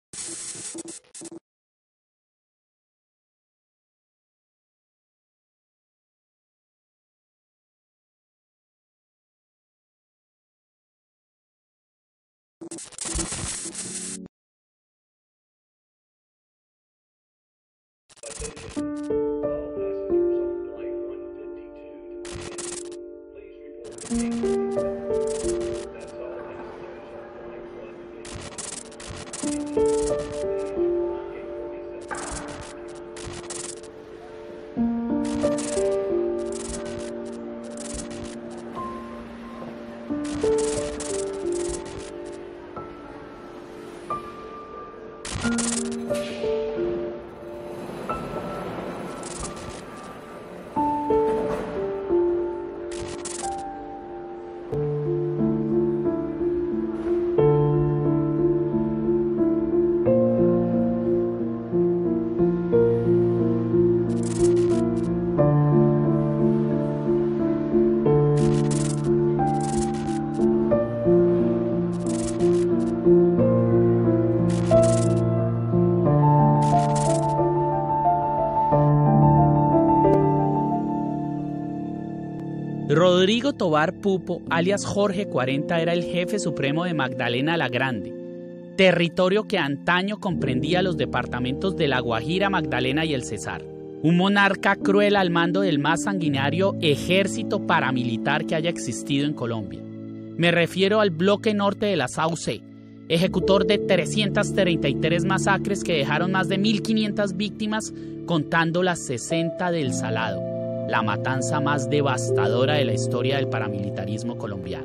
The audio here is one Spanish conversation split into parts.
Rodrigo Tovar Pupo, alias Jorge 40, era el jefe supremo de Magdalena la Grande, territorio que antaño comprendía los departamentos de La Guajira, Magdalena y el Cesar. Un monarca cruel al mando del más sanguinario ejército paramilitar que haya existido en Colombia. Me refiero al bloque norte de la SAUC, ejecutor de 333 masacres que dejaron más de 1.500 víctimas, contando las 60 del Salado, la matanza más devastadora de la historia del paramilitarismo colombiano.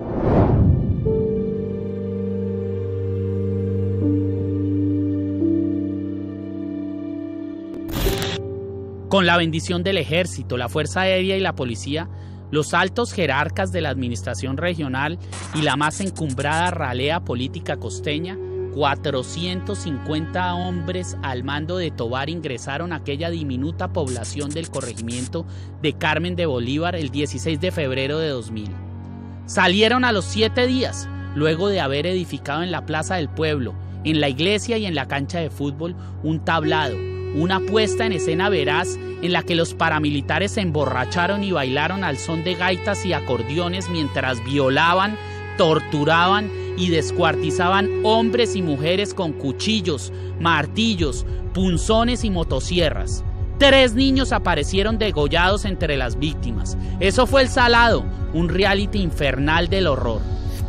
Con la bendición del ejército, la Fuerza Aérea y la policía, los altos jerarcas de la administración regional y la más encumbrada ralea política costeña, 450 hombres al mando de Tovar ingresaron a aquella diminuta población del corregimiento de Carmen de Bolívar el 16 de febrero de 2000. Salieron a los 7 días, luego de haber edificado en la plaza del pueblo, en la iglesia y en la cancha de fútbol, un tablado, una puesta en escena veraz en la que los paramilitares se emborracharon y bailaron al son de gaitas y acordeones mientras violaban, torturaban y descuartizaban hombres y mujeres con cuchillos, martillos, punzones y motosierras. 3 niños aparecieron degollados entre las víctimas. Eso fue El Salado, un reality infernal del horror.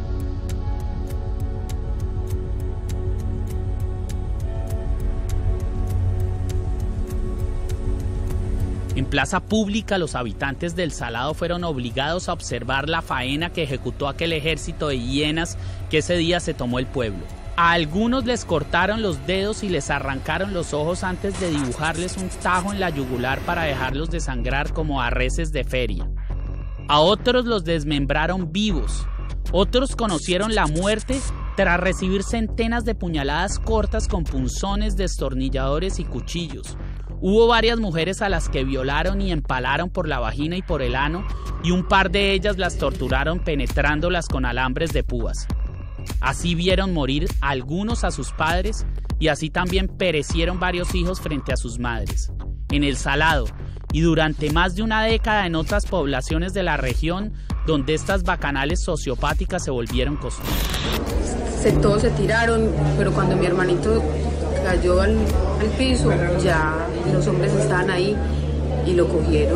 En plaza pública, los habitantes del Salado fueron obligados a observar la faena que ejecutó aquel ejército de hienas que ese día se tomó el pueblo. A algunos les cortaron los dedos y les arrancaron los ojos antes de dibujarles un tajo en la yugular para dejarlos desangrar como a reses de feria. A otros los desmembraron vivos. Otros conocieron la muerte tras recibir centenas de puñaladas cortas con punzones, destornilladores y cuchillos. Hubo varias mujeres a las que violaron y empalaron por la vagina y por el ano, y un par de ellas las torturaron penetrándolas con alambres de púas. Así vieron morir algunos a sus padres y así también perecieron varios hijos frente a sus madres. En El Salado y durante más de una década en otras poblaciones de la región donde estas bacanales sociopáticas se volvieron costumbre. Todos se tiraron, pero cuando mi hermanito cayó al piso, ya los hombres estaban ahí y lo cogieron.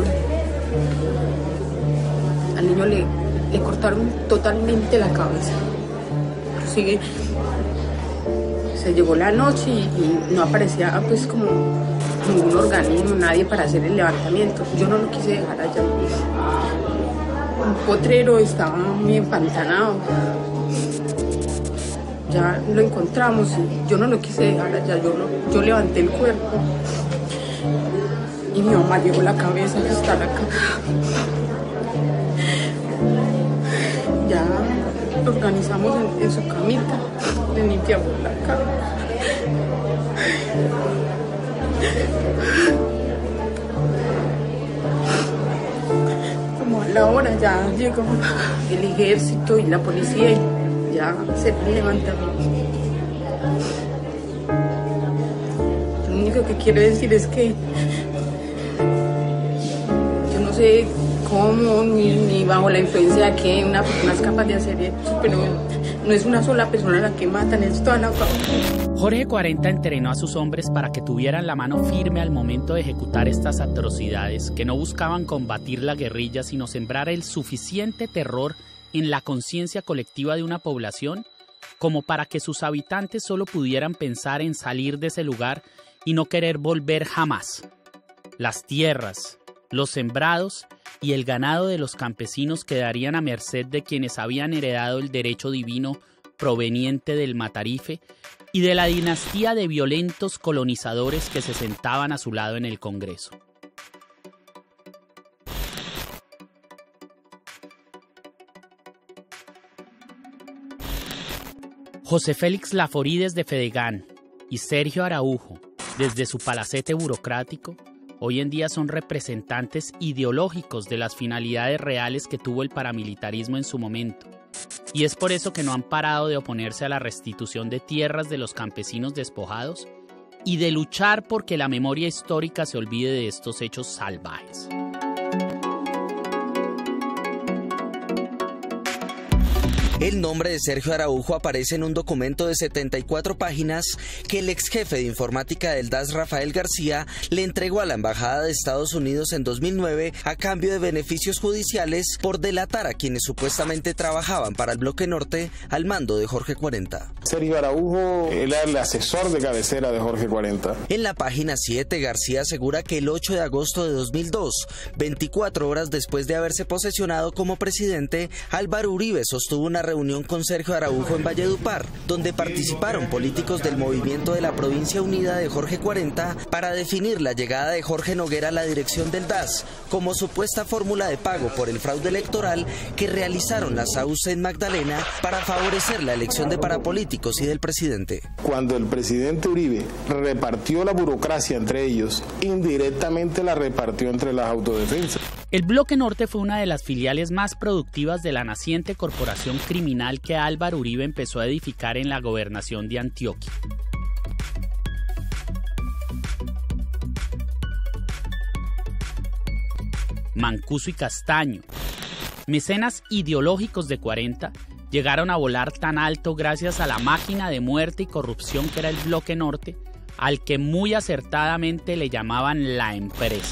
Al niño le cortaron totalmente la cabeza. Sigue, se llegó la noche y no aparecía pues como ningún organismo, nadie para hacer el levantamiento. Yo no lo quise dejar allá. Un potrero estaba muy empantanado. Ya lo encontramos y yo no lo quise dejar allá, yo levanté el cuerpo y mi mamá llevó la cabeza que está acá. Ya lo organizamos en su camita, le limpiamos la cama. Como a la hora ya llegó el ejército y la policía y ya se levantamiento. que quiero decir es que yo no sé cómo ni bajo la influencia de que una persona es capaz de hacer eso, pero no es una sola persona la que matan, es toda la familia. Jorge 40 entrenó a sus hombres para que tuvieran la mano firme al momento de ejecutar estas atrocidades, que no buscaban combatir la guerrilla, sino sembrar el suficiente terror en la conciencia colectiva de una población como para que sus habitantes solo pudieran pensar en salir de ese lugar y no querer volver jamás. Las tierras, los sembrados y el ganado de los campesinos quedarían a merced de quienes habían heredado el derecho divino proveniente del Matarife y de la dinastía de violentos colonizadores que se sentaban a su lado en el Congreso. José Félix Laforí desde Fedegán y Sergio Araujo desde su palacete burocrático hoy en día son representantes ideológicos de las finalidades reales que tuvo el paramilitarismo en su momento. Y es por eso que no han parado de oponerse a la restitución de tierras de los campesinos despojados y de luchar porque la memoria histórica se olvide de estos hechos salvajes. El nombre de Sergio Araujo aparece en un documento de 74 páginas que el ex jefe de informática del DAS, Rafael García, le entregó a la Embajada de Estados Unidos en 2009 a cambio de beneficios judiciales por delatar a quienes supuestamente trabajaban para el Bloque Norte al mando de Jorge 40. Sergio Araujo era el asesor de cabecera de Jorge 40. En la página 7, García asegura que el 8 de agosto de 2002, 24 horas después de haberse posesionado como presidente, Álvaro Uribe sostuvo una reunión con Sergio Araujo en Valledupar, donde participaron políticos del movimiento de la Provincia Unida de Jorge 40 para definir la llegada de Jorge Noguera a la dirección del DAS como supuesta fórmula de pago por el fraude electoral que realizaron las AUC en Magdalena para favorecer la elección de parapolíticos y del presidente. Cuando el presidente Uribe repartió la burocracia entre ellos, indirectamente la repartió entre las autodefensas. El Bloque Norte fue una de las filiales más productivas de la naciente corporación criminal que Álvaro Uribe empezó a edificar en la gobernación de Antioquia. Mancuso y Castaño, mecenas ideológicos de 40, llegaron a volar tan alto gracias a la máquina de muerte y corrupción que era el Bloque Norte, al que muy acertadamente le llamaban la empresa.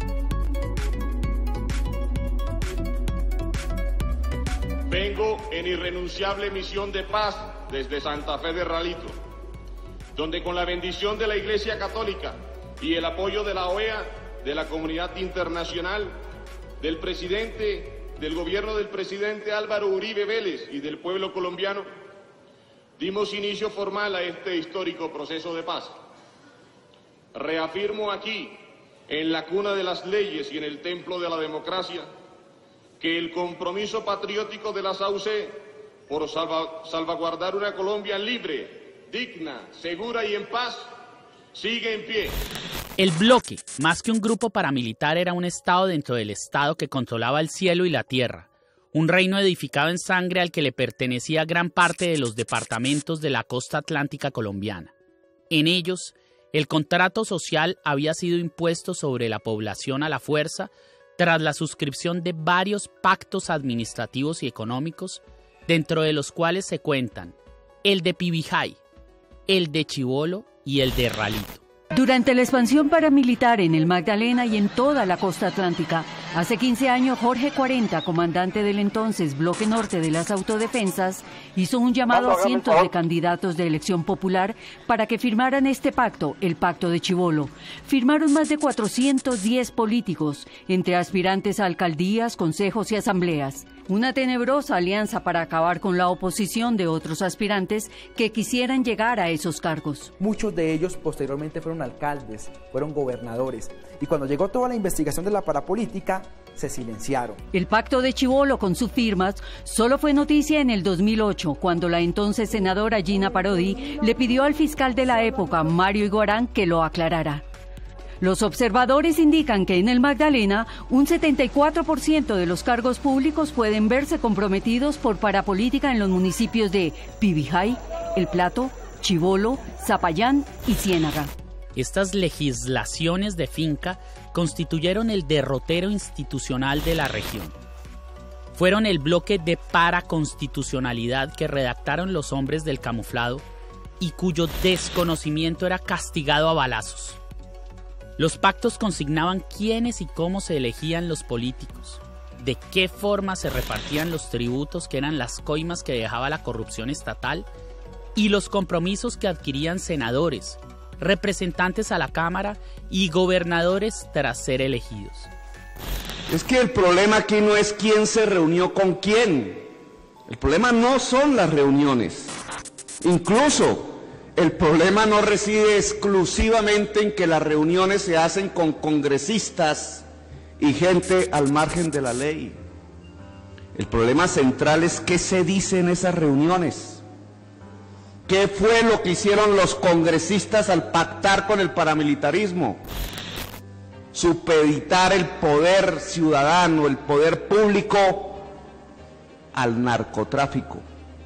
Vengo en irrenunciable misión de paz desde Santa Fe de Ralito, donde con la bendición de la Iglesia Católica y el apoyo de la OEA, de la comunidad internacional, del presidente, del gobierno del presidente Álvaro Uribe Vélez y del pueblo colombiano, dimos inicio formal a este histórico proceso de paz. Reafirmo aquí, en la cuna de las leyes y en el templo de la democracia, que el compromiso patriótico de las AUC por salvaguardar una Colombia libre, digna, segura y en paz sigue en pie. El bloque, más que un grupo paramilitar, era un estado dentro del estado que controlaba el cielo y la tierra, un reino edificado en sangre al que le pertenecía gran parte de los departamentos de la costa atlántica colombiana. En ellos, el contrato social había sido impuesto sobre la población a la fuerza tras la suscripción de varios pactos administrativos y económicos, dentro de los cuales se cuentan el de Pibijay, el de Chibolo y el de Ralito. Durante la expansión paramilitar en el Magdalena y en toda la costa atlántica, hace 15 años Jorge 40, comandante del entonces Bloque Norte de las Autodefensas, hizo un llamado a cientos de candidatos de elección popular para que firmaran este pacto, el Pacto de Chibolo. Firmaron más de 410 políticos, entre aspirantes a alcaldías, consejos y asambleas. Una tenebrosa alianza para acabar con la oposición de otros aspirantes que quisieran llegar a esos cargos. Muchos de ellos posteriormente fueron alcaldes, fueron gobernadores, y cuando llegó toda la investigación de la parapolítica, se silenciaron. El Pacto de Chibolo con sus firmas solo fue noticia en el 2008, cuando la entonces senadora Gina Parodi le pidió al fiscal de la época, Mario Iguarán, que lo aclarara. Los observadores indican que en el Magdalena un 74% de los cargos públicos pueden verse comprometidos por parapolítica en los municipios de Pibijay, El Plato, Chibolo, Zapayán y Ciénaga. Estas legislaciones de finca constituyeron el derrotero institucional de la región. Fueron el bloque de paraconstitucionalidad que redactaron los hombres del camuflado y cuyo desconocimiento era castigado a balazos. Los pactos consignaban quiénes y cómo se elegían los políticos, de qué forma se repartían los tributos que eran las coimas que dejaba la corrupción estatal y los compromisos que adquirían senadores, representantes a la Cámara y gobernadores tras ser elegidos. Es que el problema aquí no es quién se reunió con quién. El problema no son las reuniones. Incluso el problema no reside exclusivamente en que las reuniones se hacen con congresistas y gente al margen de la ley. El problema central es qué se dice en esas reuniones. ¿Qué fue lo que hicieron los congresistas al pactar con el paramilitarismo? Supeditar el poder ciudadano, el poder público al narcotráfico.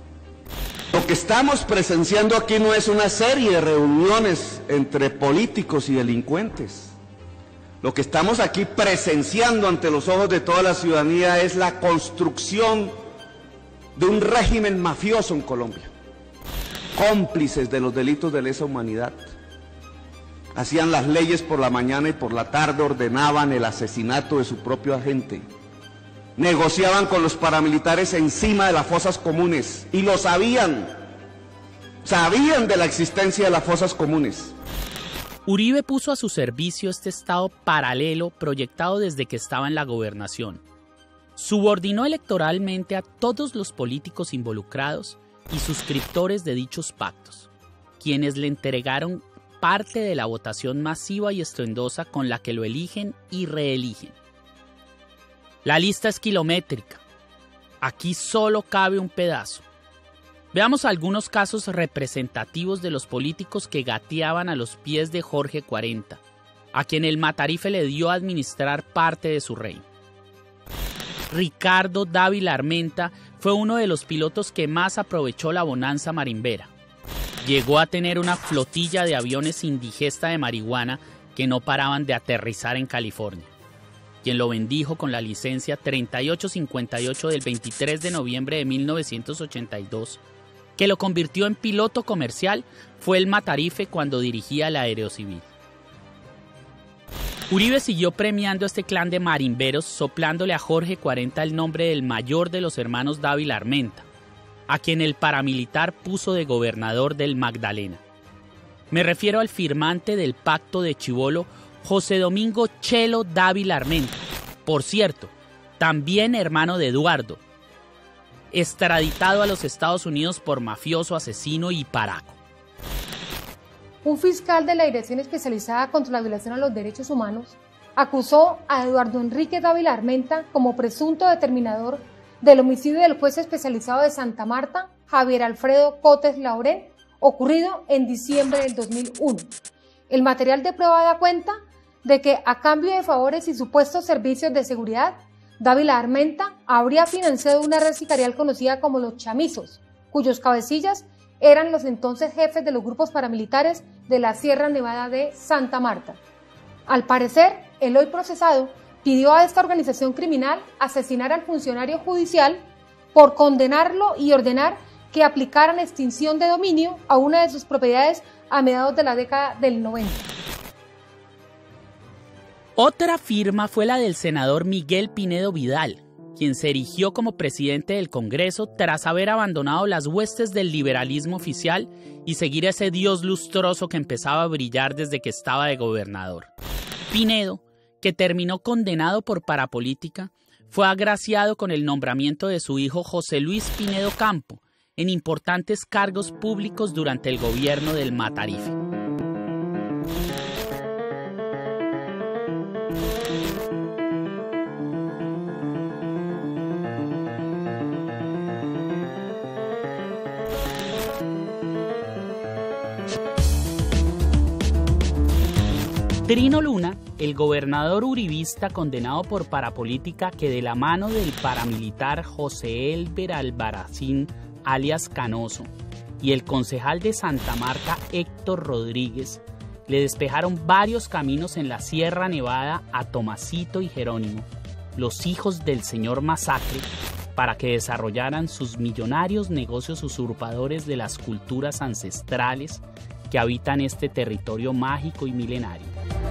Lo que estamos presenciando aquí no es una serie de reuniones entre políticos y delincuentes. Lo que estamos aquí presenciando ante los ojos de toda la ciudadanía es la construcción de un régimen mafioso en Colombia, cómplices de los delitos de lesa humanidad. Hacían las leyes por la mañana y por la tarde ordenaban el asesinato de su propio agente. Negociaban con los paramilitares encima de las fosas comunes y lo sabían de la existencia de las fosas comunes. Uribe puso a su servicio este estado paralelo proyectado desde que estaba en la gobernación. Subordinó electoralmente a todos los políticos involucrados y suscriptores de dichos pactos, quienes le entregaron parte de la votación masiva y estruendosa con la que lo eligen y reeligen. La lista es kilométrica. Aquí solo cabe un pedazo. Veamos algunos casos representativos de los políticos que gateaban a los pies de Jorge 40, a quien el Matarife le dio a administrar parte de su reino. Ricardo Dávila Armenta fue uno de los pilotos que más aprovechó la bonanza marimbera. Llegó a tener una flotilla de aviones indigesta de marihuana que no paraban de aterrizar en California. Quien lo bendijo con la licencia 3858 del 23 de noviembre de 1982, que lo convirtió en piloto comercial, fue el Matarife cuando dirigía la Aerocivil. Uribe siguió premiando a este clan de marimberos, soplándole a Jorge 40 el nombre del mayor de los hermanos Dávila Armenta, a quien el paramilitar puso de gobernador del Magdalena. Me refiero al firmante del pacto de Chibolo, José Domingo Chelo Dávila Armenta, por cierto, también hermano de Eduardo, extraditado a los Estados Unidos por mafioso, asesino y paraco. Un fiscal de la Dirección Especializada contra la Violación a los Derechos Humanos acusó a Eduardo Enrique Dávila Armenta como presunto determinador del homicidio del juez especializado de Santa Marta, Javier Alfredo Cotes Laurén, ocurrido en diciembre del 2001. El material de prueba da cuenta de que, a cambio de favores y supuestos servicios de seguridad, Dávila Armenta habría financiado una red sicarial conocida como los chamizos, cuyos cabecillas eran los entonces jefes de los grupos paramilitares de la Sierra Nevada de Santa Marta. Al parecer, el hoy procesado pidió a esta organización criminal asesinar al funcionario judicial por condenarlo y ordenar que aplicaran extinción de dominio a una de sus propiedades a mediados de la década del 90. Otra firma fue la del senador Miguel Pinedo Vidal, quien se erigió como presidente del Congreso tras haber abandonado las huestes del liberalismo oficial y seguir a ese dios lustroso que empezaba a brillar desde que estaba de gobernador. Pinedo, que terminó condenado por parapolítica, fue agraciado con el nombramiento de su hijo José Luis Pinedo Campo en importantes cargos públicos durante el gobierno del Matarife. Trino Luna, el gobernador uribista condenado por parapolítica que de la mano del paramilitar José Elber Albarracín, alias Canoso, y el concejal de Santa Marta Héctor Rodríguez, le despejaron varios caminos en la Sierra Nevada a Tomasito y Jerónimo, los hijos del señor Masacre, para que desarrollaran sus millonarios negocios usurpadores de las culturas ancestrales que habitan este territorio mágico y milenario.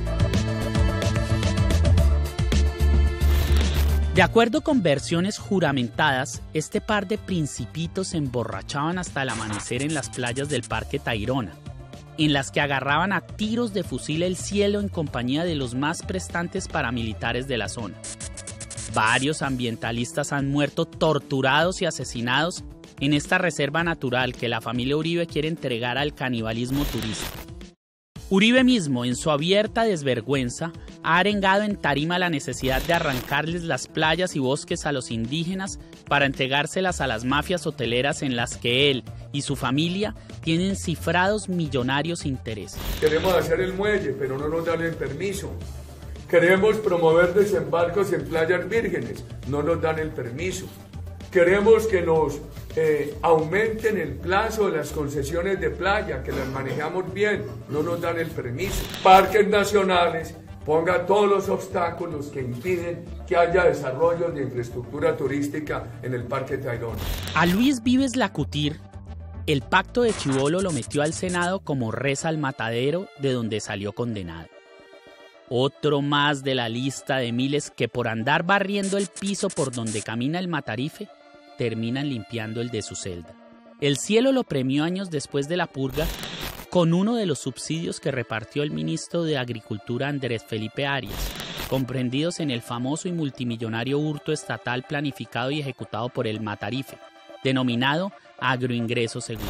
De acuerdo con versiones juramentadas, este par de principitos se emborrachaban hasta el amanecer en las playas del Parque Tayrona, en las que agarraban a tiros de fusil el cielo en compañía de los más prestantes paramilitares de la zona. Varios ambientalistas han muerto torturados y asesinados en esta reserva natural que la familia Uribe quiere entregar al canibalismo turístico. Uribe mismo, en su abierta desvergüenza, ha arengado en tarima la necesidad de arrancarles las playas y bosques a los indígenas para entregárselas a las mafias hoteleras en las que él y su familia tienen cifrados millonarios intereses. Queremos hacer el muelle, pero no nos dan el permiso. Queremos promover desembarcos en playas vírgenes, no nos dan el permiso. Queremos que nos aumenten el plazo de las concesiones de playa, que las manejamos bien, no nos dan el permiso. Parques nacionales, ponga todos los obstáculos que impiden que haya desarrollo de infraestructura turística en el Parque Tayrona. A Luis Vives Lacutir, el pacto de Chibolo lo metió al Senado como res al matadero de donde salió condenado. Otro más de la lista de miles que por andar barriendo el piso por donde camina el Matarife, terminan limpiando el de su celda. El cielo lo premió años después de la purga con uno de los subsidios que repartió el ministro de Agricultura Andrés Felipe Arias, comprendidos en el famoso y multimillonario hurto estatal planificado y ejecutado por el Matarife, denominado Agroingreso Seguro.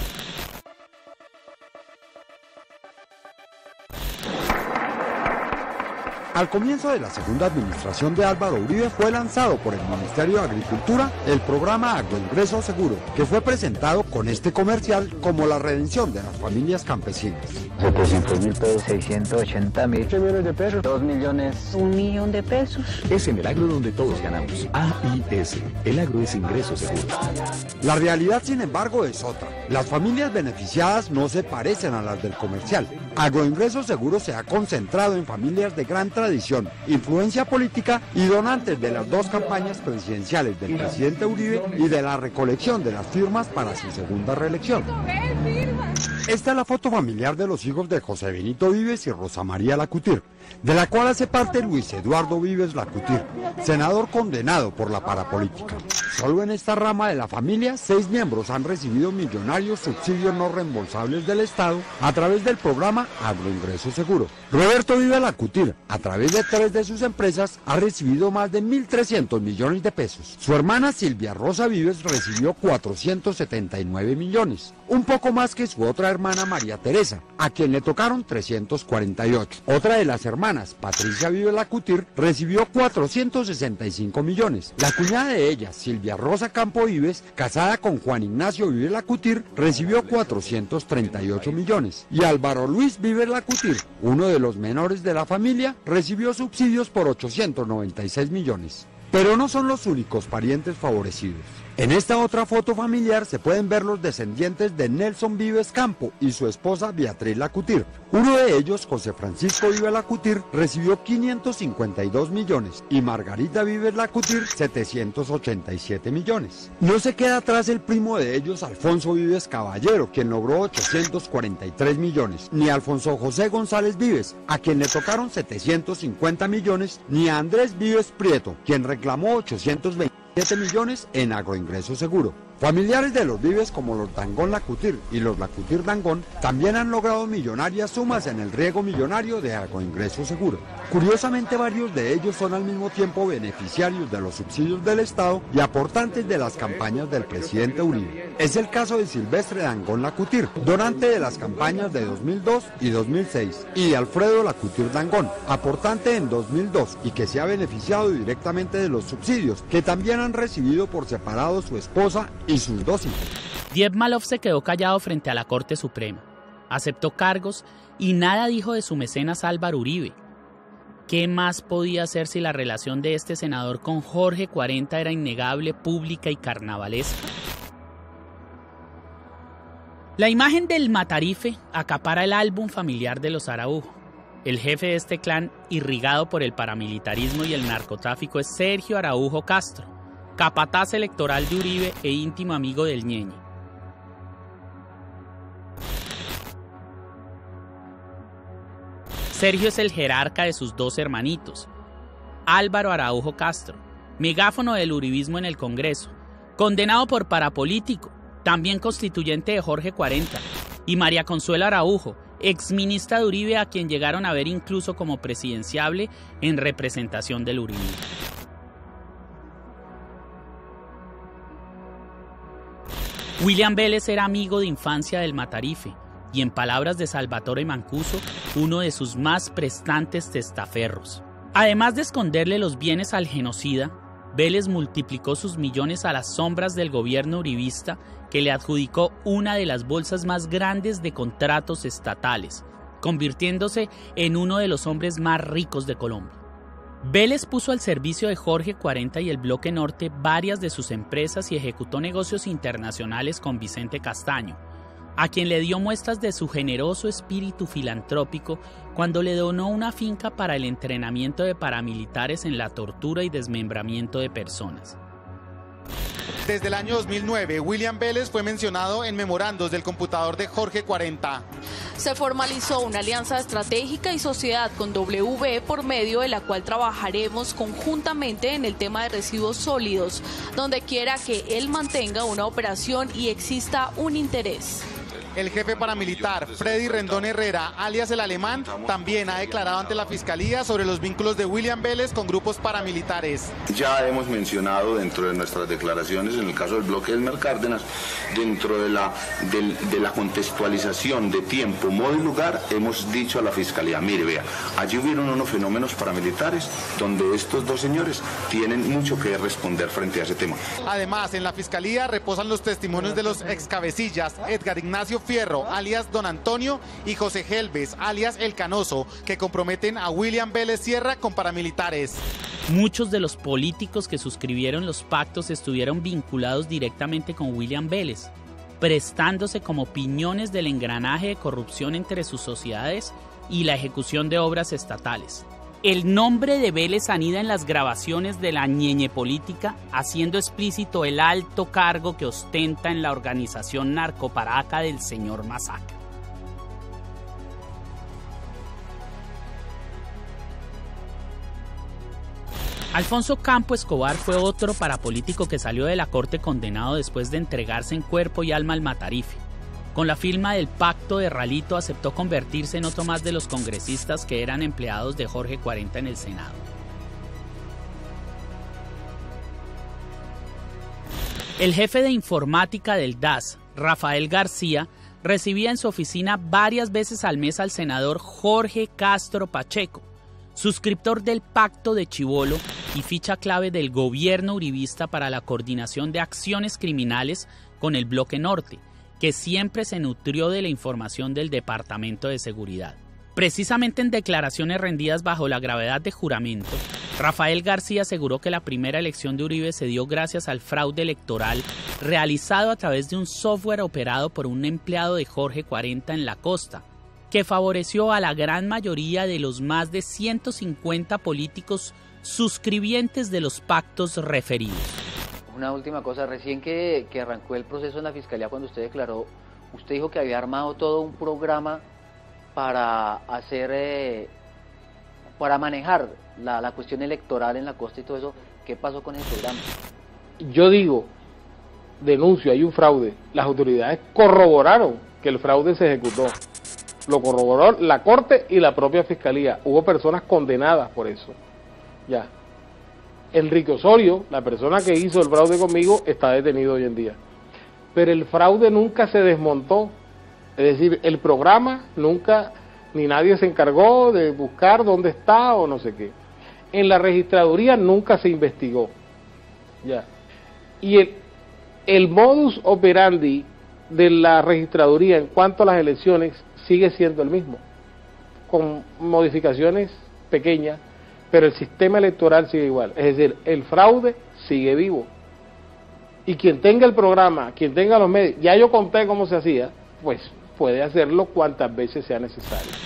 Al comienzo de la segunda administración de Álvaro Uribe fue lanzado por el Ministerio de Agricultura el programa Agroingreso Seguro, que fue presentado con este comercial como la redención de las familias campesinas. 700.000 pesos, 680.000, 8 millones de pesos, 2 millones, 1 millón de pesos. Es en el agro donde todos ganamos. AIS, el agro es ingreso seguro. La realidad, sin embargo, es otra. Las familias beneficiadas no se parecen a las del comercial. Agroingreso Seguro se ha concentrado en familias de gran tradición, influencia política y donantes de las dos campañas presidenciales del presidente Uribe y de la recolección de las firmas para su segunda reelección. Esta es la foto familiar de los hijos de José Benito Vives y Rosa María Lacutir, de la cual hace parte Luis Eduardo Vives Lacutir, senador condenado por la parapolítica. Solo en esta rama de la familia, 6 miembros han recibido millonarios subsidios no reembolsables del Estado a través del programa Agroingreso Seguro. Roberto Vives Lacutir, a través de 3 de sus empresas, ha recibido más de 1.300 millones de pesos. Su hermana Silvia Rosa Vives recibió 479 millones, un poco más que su otra hermana María Teresa, a quien le tocaron 348. Otra de las hermanas, Patricia Vives Lacutir, recibió 465 millones. La cuñada de ella, Silvia Rosa Campo Vives, casada con Juan Ignacio Vives Lacutir, recibió 438 millones. Y Álvaro Luis Vives Lacutir, uno de los menores de la familia, recibió subsidios por 896 millones. Pero no son los únicos parientes favorecidos. En esta otra foto familiar se pueden ver los descendientes de Nelson Vives Campo y su esposa Beatriz Lacutir. Uno de ellos, José Francisco Vives Lacutir, recibió 552 millones y Margarita Vives Lacutir 787 millones. No se queda atrás el primo de ellos, Alfonso Vives Caballero, quien logró 843 millones, ni a Alfonso José González Vives, a quien le tocaron 750 millones, ni a Andrés Vives Prieto, quien reclamó 827 millones en Agroingreso Seguro. Familiares de los Vives como los Dangón Lacutir y los Lacutir Dangón también han logrado millonarias sumas en el riego millonario de Agroingreso Seguro. Curiosamente, varios de ellos son al mismo tiempo beneficiarios de los subsidios del Estado y aportantes de las campañas del presidente Uribe. Es el caso de Silvestre Dangón Lacutir, donante de las campañas de 2002 y 2006, y de Alfredo Lacutir Dangón, aportante en 2002 y que se ha beneficiado directamente de los subsidios que también han recibido por separado su esposa y sus 2 hijos. Dieb Maloff se quedó callado frente a la Corte Suprema, aceptó cargos y nada dijo de su mecenas Álvaro Uribe. ¿Qué más podía hacer si la relación de este senador con Jorge 40 era innegable, pública y carnavalesca? La imagen del Matarife acapara el álbum familiar de los Araujo. El jefe de este clan, irrigado por el paramilitarismo y el narcotráfico, es Sergio Araujo Castro, capataz electoral de Uribe e íntimo amigo del Ñeñe. Sergio es el jerarca de sus dos hermanitos, Álvaro Araujo Castro, megáfono del uribismo en el Congreso, condenado por parapolítico, también constituyente de Jorge 40, y María Consuelo Araujo, exministra de Uribe, a quien llegaron a ver incluso como presidenciable en representación del uribismo. William Vélez era amigo de infancia del Matarife y, en palabras de Salvatore Mancuso, uno de sus más prestantes testaferros. Además de esconderle los bienes al genocida, Vélez multiplicó sus millones a las sombras del gobierno uribista, que le adjudicó una de las bolsas más grandes de contratos estatales, convirtiéndose en uno de los hombres más ricos de Colombia. Vélez puso al servicio de Jorge 40 y el Bloque Norte varias de sus empresas y ejecutó negocios internacionales con Vicente Castaño, a quien le dio muestras de su generoso espíritu filantrópico cuando le donó una finca para el entrenamiento de paramilitares en la tortura y desmembramiento de personas. Desde el año 2009, William Vélez fue mencionado en memorandos del computador de Jorge 40. Se formalizó una alianza estratégica y sociedad con W, por medio de la cual trabajaremos conjuntamente en el tema de residuos sólidos, donde quiera que él mantenga una operación y exista un interés. El jefe paramilitar, Freddy Rendón Herrera, alias El Alemán, también ha declarado ante la Fiscalía sobre los vínculos de William Vélez con grupos paramilitares. Ya hemos mencionado dentro de nuestras declaraciones, en el caso del bloque del Elmer Cárdenas, dentro de la contextualización de tiempo, modo y lugar, hemos dicho a la Fiscalía, mire, vea, allí hubieron unos fenómenos paramilitares donde estos dos señores tienen mucho que responder frente a ese tema. Además, en la Fiscalía reposan los testimonios de los excabecillas Edgar Ignacio Fierro, alias Don Antonio, y José Gelbes, alias El Canoso, que comprometen a William Vélez Sierra con paramilitares. Muchos de los políticos que suscribieron los pactos estuvieron vinculados directamente con William Vélez, prestándose como piñones del engranaje de corrupción entre sus sociedades y la ejecución de obras estatales. El nombre de Vélez anida en las grabaciones de la ñeñe política, haciendo explícito el alto cargo que ostenta en la organización narcoparaca del señor Masaca. Alfonso Campo Escobar fue otro parapolítico que salió de la corte condenado después de entregarse en cuerpo y alma al Matarife. Con la firma del pacto de Ralito aceptó convertirse en otro más de los congresistas que eran empleados de Jorge 40 en el Senado. El jefe de informática del DAS, Rafael García, recibía en su oficina varias veces al mes al senador Jorge Castro Pacheco, suscriptor del Pacto de Chibolo y ficha clave del gobierno uribista para la coordinación de acciones criminales con el Bloque Norte, que siempre se nutrió de la información del Departamento de Seguridad. Precisamente en declaraciones rendidas bajo la gravedad de juramento, Rafael García aseguró que la primera elección de Uribe se dio gracias al fraude electoral realizado a través de un software operado por un empleado de Jorge 40 en la costa, que favoreció a la gran mayoría de los más de 150 políticos suscribientes de los pactos referidos. Una última cosa, recién que arrancó el proceso en la Fiscalía, cuando usted declaró, usted dijo que había armado todo un programa para hacer, para manejar la cuestión electoral en la costa y todo eso. ¿Qué pasó con ese programa? Yo digo, denuncio, hay un fraude. Las autoridades corroboraron que el fraude se ejecutó. Lo corroboró la Corte y la propia Fiscalía. Hubo personas condenadas por eso. Ya. Enrique Osorio, la persona que hizo el fraude conmigo, está detenido hoy en día. Pero el fraude nunca se desmontó. Es decir, el programa nunca, ni nadie se encargó de buscar dónde está o no sé qué. En la registraduría nunca se investigó. Ya. Y el modus operandi de la registraduría en cuanto a las elecciones sigue siendo el mismo, con modificaciones pequeñas, pero el sistema electoral sigue igual. Es decir, el fraude sigue vivo. Y quien tenga el programa, quien tenga los medios, ya yo conté cómo se hacía, pues puede hacerlo cuantas veces sea necesario.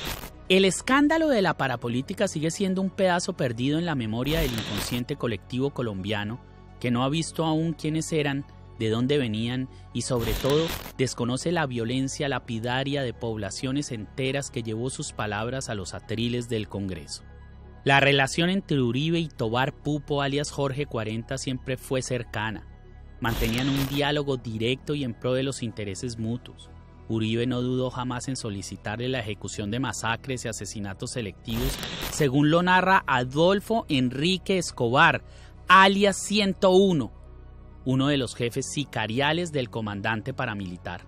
El escándalo de la parapolítica sigue siendo un pedazo perdido en la memoria del inconsciente colectivo colombiano que no ha visto aún quiénes eran, de dónde venían y sobre todo desconoce la violencia lapidaria de poblaciones enteras que llevó sus palabras a los atriles del Congreso. La relación entre Uribe y Tobar Pupo alias Jorge 40 siempre fue cercana. Mantenían un diálogo directo y en pro de los intereses mutuos. Uribe no dudó jamás en solicitarle la ejecución de masacres y asesinatos selectivos, según lo narra Adolfo Enrique Escobar, alias 101, uno de los jefes sicariales del comandante paramilitar.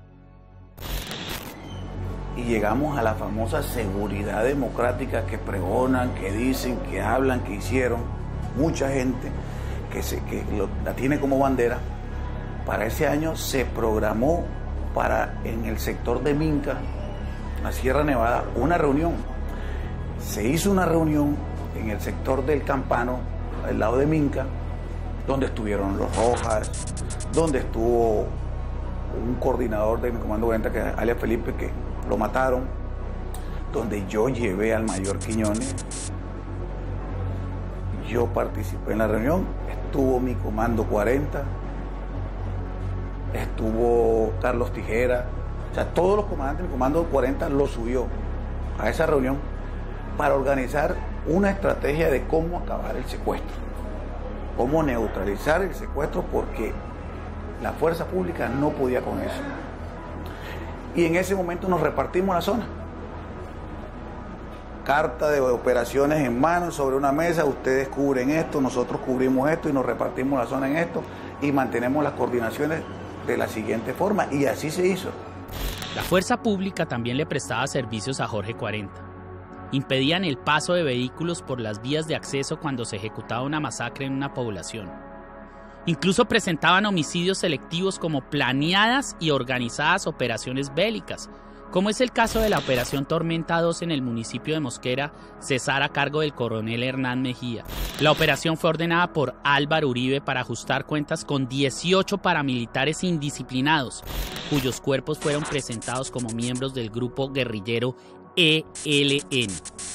Y llegamos a la famosa seguridad democrática que pregonan, que dicen, que hablan, que hicieron mucha gente la tiene como bandera. Para ese año se programó en el sector de Minca, la Sierra Nevada, una reunión. Se hizo una reunión en el sector del Campano, al lado de Minca, donde estuvieron los Rojas, donde estuvo un coordinador de mi comando 40, que es alias Felipe, que lo mataron, donde yo llevé al mayor Quiñones. Yo participé en la reunión, estuvo mi comando 40, estuvo Carlos Tijera, o sea, todos los comandantes de mi comando 40 lo subió a esa reunión para organizar una estrategia de cómo acabar el secuestro, cómo neutralizar el secuestro, porque la fuerza pública no podía con eso. Y en ese momento nos repartimos la zona. Carta de operaciones en mano sobre una mesa, ustedes cubren esto, nosotros cubrimos esto y nos repartimos la zona en esto y mantenemos las coordinaciones de la siguiente forma, y así se hizo. La fuerza pública también le prestaba servicios a Jorge 40. Impedían el paso de vehículos por las vías de acceso cuando se ejecutaba una masacre en una población. Incluso presentaban homicidios selectivos como planeadas y organizadas operaciones bélicas, como es el caso de la Operación Tormenta 2 en el municipio de Mosquera, Cesar, a cargo del coronel Hernán Mejía. La operación fue ordenada por Álvaro Uribe para ajustar cuentas con 18 paramilitares indisciplinados, cuyos cuerpos fueron presentados como miembros del grupo guerrillero ELN.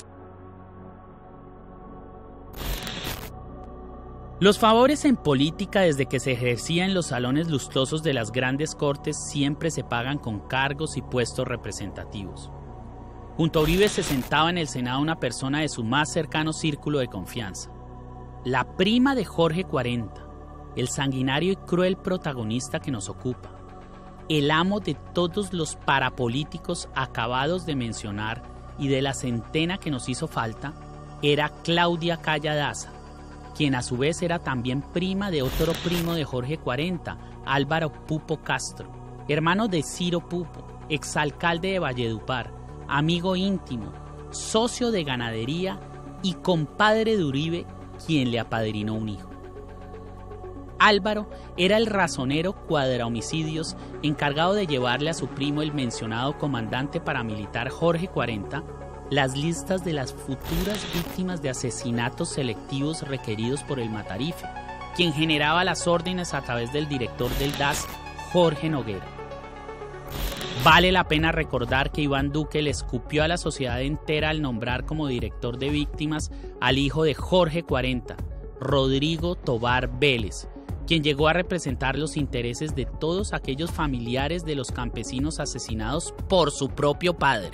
Los favores en política desde que se ejercía en los salones lustosos de las grandes cortes siempre se pagan con cargos y puestos representativos. Junto a Uribe se sentaba en el Senado una persona de su más cercano círculo de confianza, la prima de Jorge 40, el sanguinario y cruel protagonista que nos ocupa, el amo de todos los parapolíticos acabados de mencionar y de la centena que nos hizo falta, era Claudia Calla Daza, quien a su vez era también prima de otro primo de Jorge 40, Álvaro Pupo Castro, hermano de Ciro Pupo, exalcalde de Valledupar, amigo íntimo, socio de ganadería y compadre de Uribe, quien le apadrinó un hijo. Álvaro era el razonero cuadrahomicidios encargado de llevarle a su primo, el mencionado comandante paramilitar Jorge 40, las listas de las futuras víctimas de asesinatos selectivos requeridos por el Matarife, quien generaba las órdenes a través del director del DAS, Jorge Noguera. Vale la pena recordar que Iván Duque le escupió a la sociedad entera al nombrar como director de víctimas al hijo de Jorge 40, Rodrigo Tobar Vélez, quien llegó a representar los intereses de todos aquellos familiares de los campesinos asesinados por su propio padre.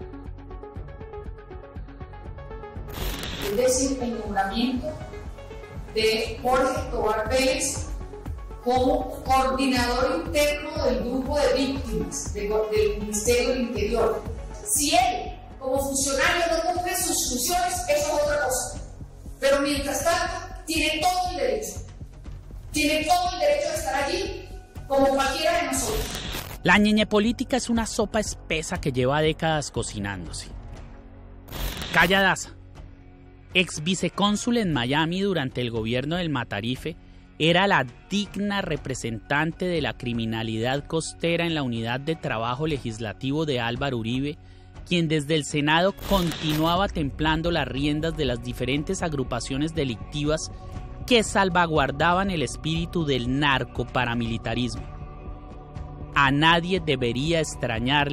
Es decir, el nombramiento de Jorge Tobar Vélez como coordinador interno del grupo de víctimas del Ministerio del Interior. Si él, como funcionario, no cumple sus funciones, eso es otra cosa. Pero mientras tanto, tiene todo el derecho. Tiene todo el derecho de estar allí, como cualquiera de nosotros. La ñeñe política es una sopa espesa que lleva décadas cocinándose. Calla Daza, ex vicecónsul en Miami durante el gobierno del Matarife, era la digna representante de la criminalidad costera en la unidad de trabajo legislativo de Álvaro Uribe, quien desde el Senado continuaba templando las riendas de las diferentes agrupaciones delictivas que salvaguardaban el espíritu del narcoparamilitarismo. A nadie debería extrañarle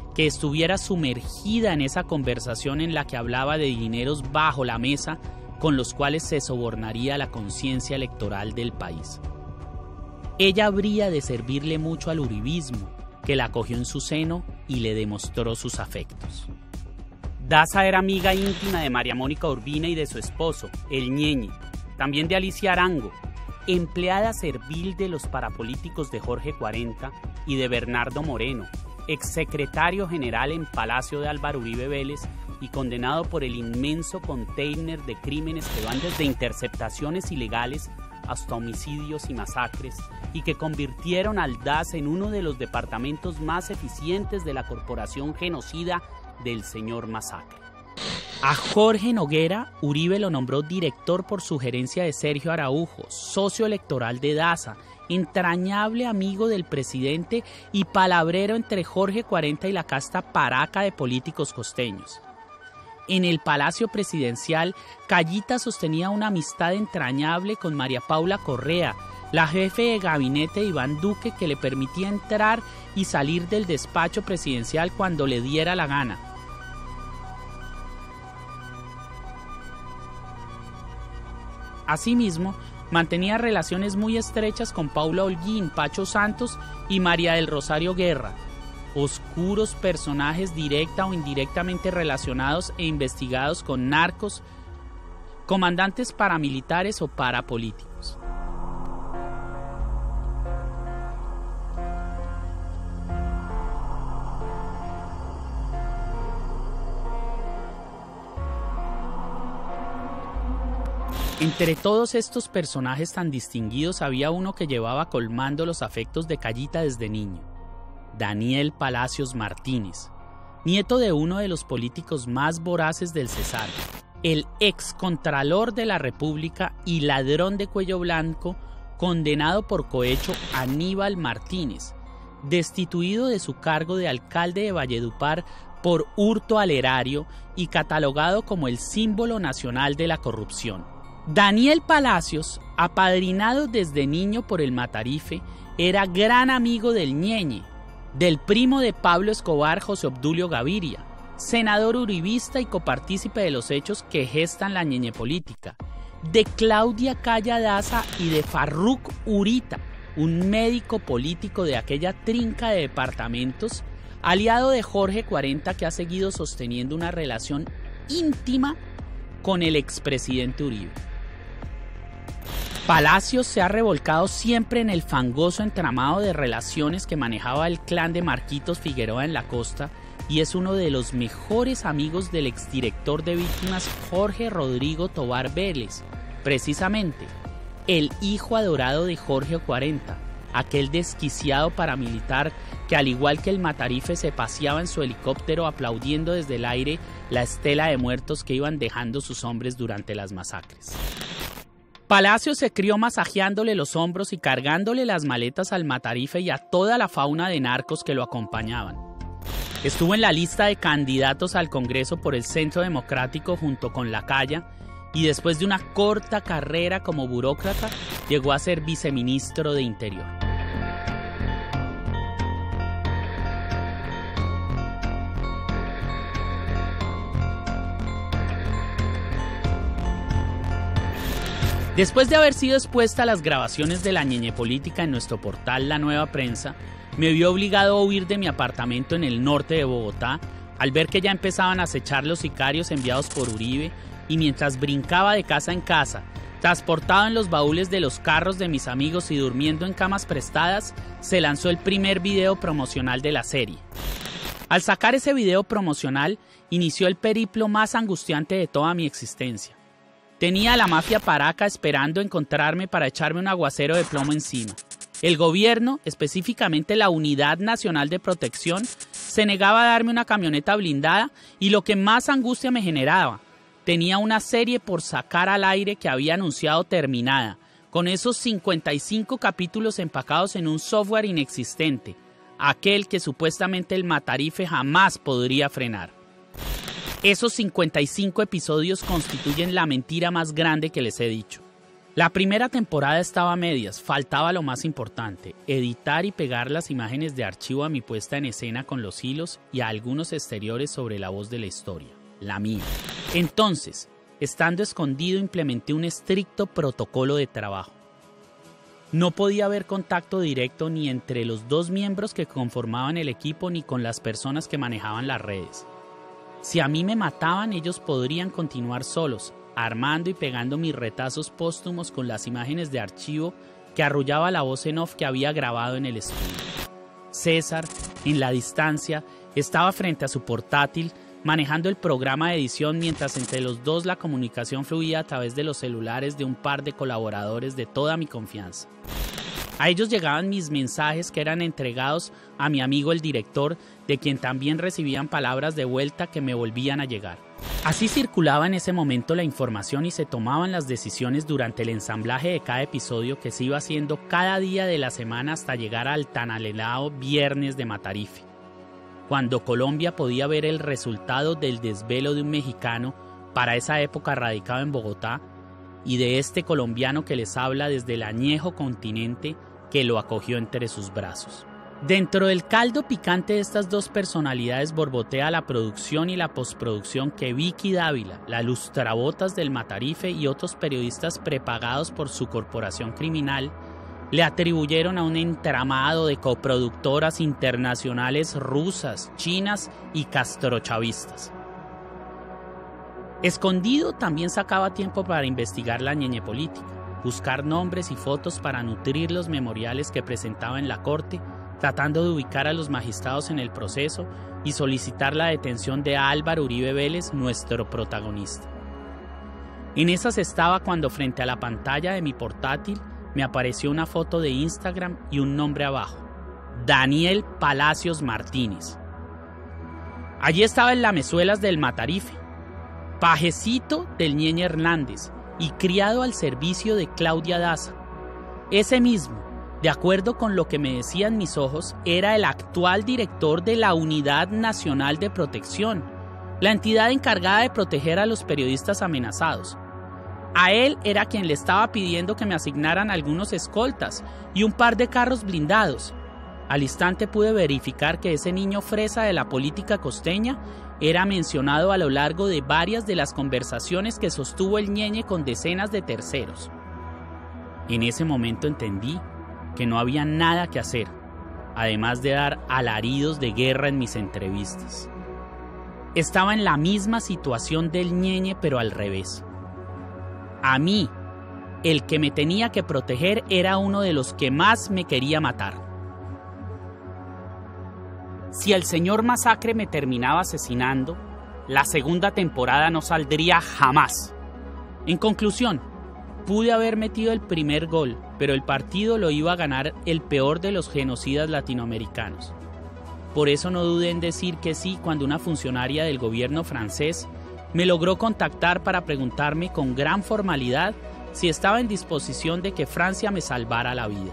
que estuviera sumergida en esa conversación en la que hablaba de dineros bajo la mesa con los cuales se sobornaría la conciencia electoral del país. Ella habría de servirle mucho al uribismo, que la acogió en su seno y le demostró sus afectos. Daza era amiga íntima de María Mónica Urbina y de su esposo, el Ñeñe, también de Alicia Arango, empleada servil de los parapolíticos de Jorge 40 y de Bernardo Moreno, exsecretario general en Palacio de Álvaro Uribe Vélez y condenado por el inmenso container de crímenes que van desde interceptaciones ilegales hasta homicidios y masacres, y que convirtieron al DAS en uno de los departamentos más eficientes de la corporación genocida del señor Masacre. A Jorge Noguera, Uribe lo nombró director por sugerencia de Sergio Araujo, socio electoral de Daza, entrañable amigo del presidente y palabrero entre Jorge 40 y la casta paraca de políticos costeños. En el Palacio Presidencial, Callita sostenía una amistad entrañable con María Paula Correa, la jefe de gabinete de Iván Duque, que le permitía entrar y salir del despacho presidencial cuando le diera la gana. Asimismo, mantenía relaciones muy estrechas con Paula Holguín, Pacho Santos y María del Rosario Guerra, oscuros personajes directa o indirectamente relacionados e investigados con narcos, comandantes paramilitares o parapolíticos. Entre todos estos personajes tan distinguidos había uno que llevaba colmando los afectos de Callita desde niño: Daniel Palacios Martínez, nieto de uno de los políticos más voraces del Cesar, el excontralor de la República y ladrón de cuello blanco, condenado por cohecho Aníbal Martínez, destituido de su cargo de alcalde de Valledupar por hurto al erario y catalogado como el símbolo nacional de la corrupción. Daniel Palacios, apadrinado desde niño por el Matarife, era gran amigo del Ñeñe, del primo de Pablo Escobar, José Obdulio Gaviria, senador uribista y copartícipe de los hechos que gestan la ñeñe política, de Claudia Calla Daza y de Farruk Urita, un médico político de aquella trinca de departamentos, aliado de Jorge 40, que ha seguido sosteniendo una relación íntima con el expresidente Uribe. Palacios se ha revolcado siempre en el fangoso entramado de relaciones que manejaba el clan de Marquitos Figueroa en la costa y es uno de los mejores amigos del exdirector de víctimas Jorge Rodrigo Tobar Vélez, precisamente el hijo adorado de Jorge 40, aquel desquiciado paramilitar que, al igual que el Matarife, se paseaba en su helicóptero aplaudiendo desde el aire la estela de muertos que iban dejando sus hombres durante las masacres. Palacios se crió masajeándole los hombros y cargándole las maletas al Matarife y a toda la fauna de narcos que lo acompañaban. Estuvo en la lista de candidatos al Congreso por el Centro Democrático junto con Lacaya y después de una corta carrera como burócrata llegó a ser viceministro de Interior. Después de haber sido expuesta a las grabaciones de la ñeñe política en nuestro portal La Nueva Prensa, me vi obligado a huir de mi apartamento en el norte de Bogotá al ver que ya empezaban a acechar los sicarios enviados por Uribe, y mientras brincaba de casa en casa, transportado en los baúles de los carros de mis amigos y durmiendo en camas prestadas, se lanzó el primer video promocional de la serie. Al sacar ese video promocional, inició el periplo más angustiante de toda mi existencia. Tenía a la mafia paraca esperando encontrarme para echarme un aguacero de plomo encima. El gobierno, específicamente la Unidad Nacional de Protección, se negaba a darme una camioneta blindada y lo que más angustia me generaba, tenía una serie por sacar al aire que había anunciado terminada, con esos 55 capítulos empacados en un software inexistente, aquel que supuestamente el Matarife jamás podría frenar. Esos 55 episodios constituyen la mentira más grande que les he dicho. La primera temporada estaba a medias, faltaba lo más importante, editar y pegar las imágenes de archivo a mi puesta en escena con los hilos y a algunos exteriores sobre la voz de la historia, la mía. Entonces, estando escondido, implementé un estricto protocolo de trabajo. No podía haber contacto directo ni entre los dos miembros que conformaban el equipo ni con las personas que manejaban las redes. Si a mí me mataban, ellos podrían continuar solos, armando y pegando mis retazos póstumos con las imágenes de archivo que arrullaba la voz en off que había grabado en el estudio. César, en la distancia, estaba frente a su portátil, manejando el programa de edición mientras entre los dos la comunicación fluía a través de los celulares de un par de colaboradores de toda mi confianza. A ellos llegaban mis mensajes que eran entregados a mi amigo el director, de quien también recibían palabras de vuelta que me volvían a llegar. Así circulaba en ese momento la información y se tomaban las decisiones durante el ensamblaje de cada episodio que se iba haciendo cada día de la semana hasta llegar al tan anhelado viernes de Matarife, cuando Colombia podía ver el resultado del desvelo de un mexicano, para esa época radicado en Bogotá, y de este colombiano que les habla desde el añejo continente que lo acogió entre sus brazos. Dentro del caldo picante de estas dos personalidades borbotea la producción y la postproducción que Vicky Dávila, la lustrabotas del Matarife y otros periodistas prepagados por su corporación criminal le atribuyeron a un entramado de coproductoras internacionales rusas, chinas y castrochavistas. Escondido también sacaba tiempo para investigar la ñeñe política, buscar nombres y fotos para nutrir los memoriales que presentaba en la corte, tratando de ubicar a los magistrados en el proceso y solicitar la detención de Álvaro Uribe Vélez, nuestro protagonista. En esas estaba cuando frente a la pantalla de mi portátil me apareció una foto de Instagram y un nombre abajo: Daniel Palacios Martínez. Allí estaba en Lamezuelas del Matarife, pajecito del Ñeñe Hernández y criado al servicio de Claudia Daza. Ese mismo, de acuerdo con lo que me decían mis ojos, era el actual director de la Unidad Nacional de Protección, la entidad encargada de proteger a los periodistas amenazados. A él era quien le estaba pidiendo que me asignaran algunos escoltas y un par de carros blindados. Al instante pude verificar que ese niño fresa de la política costeña era mencionado a lo largo de varias de las conversaciones que sostuvo el Ñeñe con decenas de terceros. En ese momento entendí que no había nada que hacer, además de dar alaridos de guerra en mis entrevistas. Estaba en la misma situación del Ñeñe, pero al revés. A mí, el que me tenía que proteger era uno de los que más me quería matar. Si el señor Masacre me terminaba asesinando, la segunda temporada no saldría jamás. En conclusión, pude haber metido el primer gol, pero el partido lo iba a ganar el peor de los genocidas latinoamericanos. Por eso no dudé en decir que sí cuando una funcionaria del gobierno francés me logró contactar para preguntarme con gran formalidad si estaba en disposición de que Francia me salvara la vida.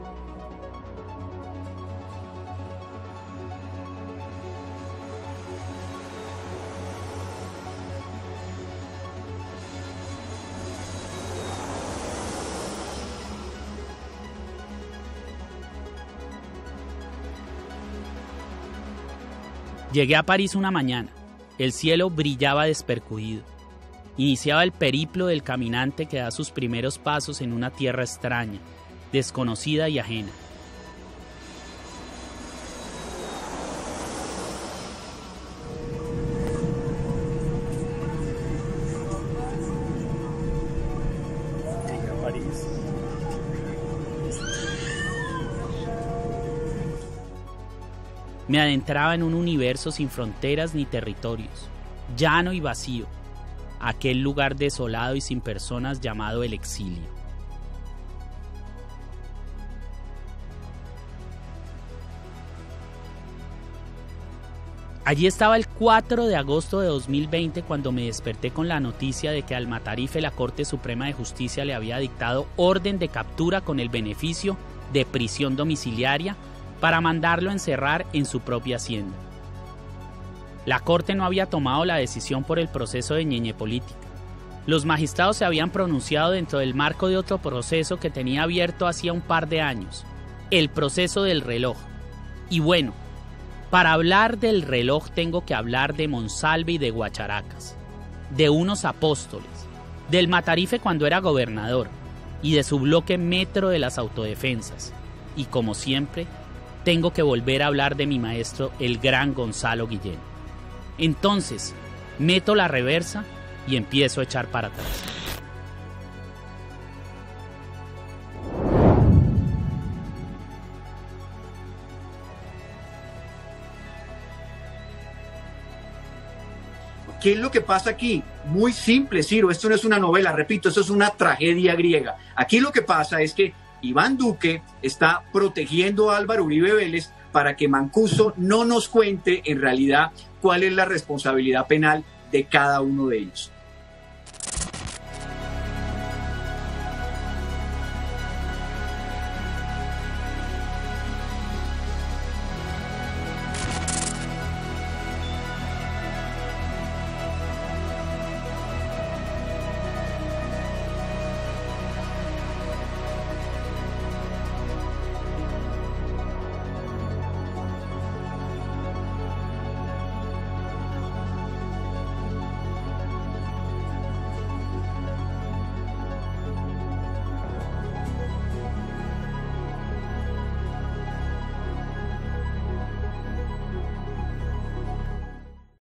Llegué a París una mañana. El cielo brillaba despercudido. Iniciaba el periplo del caminante que da sus primeros pasos en una tierra extraña, desconocida y ajena. Llegué a París. Me adentraba en un universo sin fronteras ni territorios, llano y vacío, aquel lugar desolado y sin personas llamado el exilio. Allí estaba el 4 de agosto de 2020 cuando me desperté con la noticia de que al Matarife la Corte Suprema de Justicia le había dictado orden de captura con el beneficio de prisión domiciliaria para mandarlo a encerrar en su propia hacienda. La Corte no había tomado la decisión por el proceso de ñeñe política. Los magistrados se habían pronunciado dentro del marco de otro proceso que tenía abierto hacía un par de años, el proceso del reloj. Y bueno, para hablar del reloj tengo que hablar de Monsalve y de Guacharacas, de unos apóstoles, del Matarife cuando era gobernador y de su bloque Metro de las Autodefensas. Y como siempre, tengo que volver a hablar de mi maestro, el gran Gonzalo Guillén. Entonces, meto la reversa y empiezo a echar para atrás. ¿Qué es lo que pasa aquí? Muy simple, Ciro, esto no es una novela, repito, esto es una tragedia griega. Aquí lo que pasa es que Iván Duque está protegiendo a Álvaro Uribe Vélez para que Mancuso no nos cuente en realidad cuál es la responsabilidad penal de cada uno de ellos.